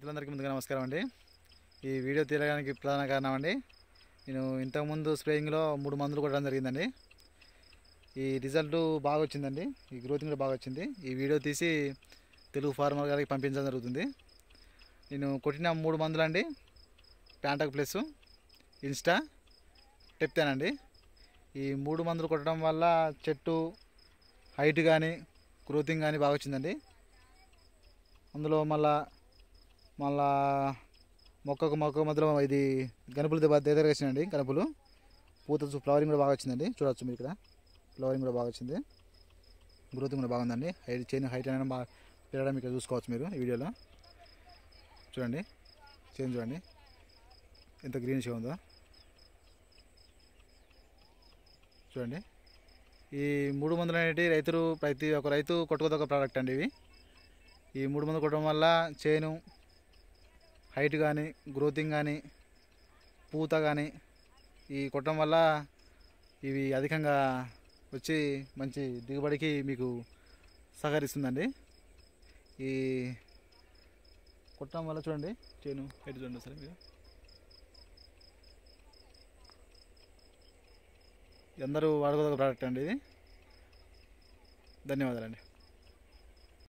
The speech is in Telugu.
రైతులందరికీ ముందుగా నమస్కారం అండి. ఈ వీడియో తీయడానికి ప్రధాన కారణం అండి, నేను ఇంతకుముందు స్ప్రేయింగ్లో 3 మందులు కొట్టడం జరిగిందండి. ఈ రిజల్ట్ బాగా వచ్చిందండి, ఈ గ్రోతింగ్ కూడా బాగా వచ్చింది. ఈ వీడియో తీసి తెలుగు ఫార్మర్ గారికి పంపించడం జరుగుతుంది. నేను కొట్టిన 3 మందులు అండి, ప్యాంటాక్ ప్లస్, ఇన్స్టా, టెప్టాన్ అండి. ఈ 3 మందులు కొట్టడం వల్ల చెట్టు హైట్ కానీ గ్రోతింగ్ కానీ బాగా వచ్చిందండి. అందులో మళ్ళా మొక్క మధ్యలో ఇది గనుపులు దగ్గర వచ్చిందండి. గనుపులు పూత ఫ్లవరింగ్ కూడా బాగా వచ్చిందండి. చూడవచ్చు మీరు ఇక్కడ ఫ్లవరింగ్ కూడా బాగా వచ్చింది, గ్రోతింగ్ కూడా బాగుందండి. చైన్ హైట్ అయినా బాగా పెరగడం ఇక్కడ చూసుకోవచ్చు మీరు ఈ వీడియోలో. చూడండి చైన్ చూడండి ఎంత గ్రీనిష్గా ఉందో. చూడండి ఈ 3 మందులు అనేవి ప్రతి ఒక్క రైతు కొట్టుకోదొక ప్రోడక్ట్ అండి. ఈ 3 మందులు కొట్టడం వల్ల చైను హైట్ కానీ గ్రోతింగ్ కానీ పూత కానీ ఈ కొట్టడం వల్ల ఇవి అధికంగా వచ్చి మంచి దిగుబడికి మీకు సహకరిస్తుందండి. ఈ కొట్టడం వల్ల చూడండి చైను హైట్ చూడండి సరే మీరు అందరూ వాడుకోదగ్గ ప్రోడక్ట్ అండి ఇది. ధన్యవాదాలండి.